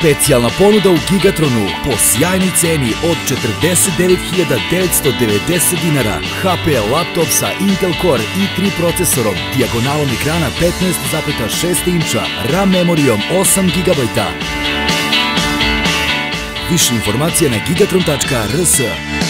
Specijalna ponuda u Gigatronu po sjajnoj ceni od 49.990 dinara. HP laptop sa Intel Core i3 procesorom, dijagonalom ekrana 15,6 inča, RAM memorijom 8 GB. Više informacija na gigatron.rs.